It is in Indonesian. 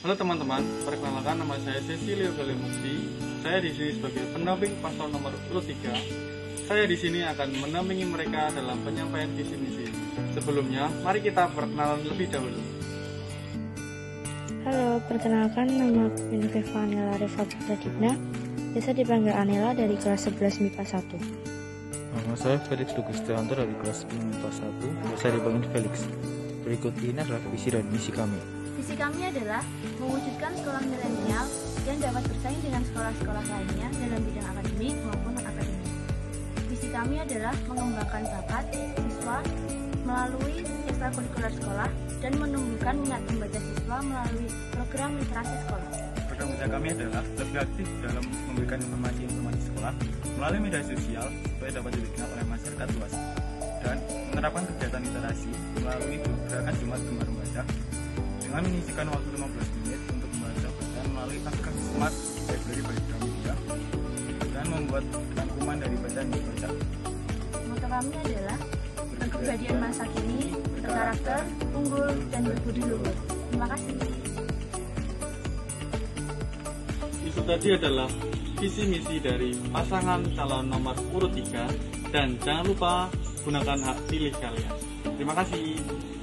Halo teman-teman, perkenalkan nama saya Cecilio Galimukti. Saya di sini sebagai pendamping paslon nomor urut 3. Saya di sini akan mendampingi mereka dalam penyampaian visi misi. Sebelumnya, mari kita perkenalan lebih dahulu. Halo, perkenalkan nama aku Inviva Anela Reva Pradipna, biasa dipanggil Anela dari kelas 11 MIPA 1. Nama saya Felix Dugustianto dari kelas MIPA 1, biasa dipanggil Felix. Berikut ini adalah visi dan misi kami. Visi kami adalah mewujudkan sekolah milenial yang dapat bersaing dengan sekolah-sekolah lainnya dalam bidang akademik maupun non-akademik. Visi kami adalah mengembangkan bakat siswa melalui ekstrakurikuler sekolah dan menumbuhkan minat membaca siswa melalui program literasi sekolah. Program kerja kami adalah lebih aktif dalam memberikan informasi-informasi sekolah melalui media sosial supaya dapat dikenal oleh masyarakat luas, dan menerapkan kegiatan literasi melalui gerakan Jumat Gemar Membaca dengan menyisihkan waktu 15 menit untuk membaca bacaan melalui aplikasi Smart Library by Gramedia dan membuat rangkuman dari bacaan yang dibaca. Moto kami adalah berkepribadian masa kini, berkarakter, unggul, dan berbudi luhur. Terima kasih. Itu tadi adalah visi misi dari pasangan calon nomor urut 3, dan jangan lupa gunakan hak pilih kalian. Terima kasih.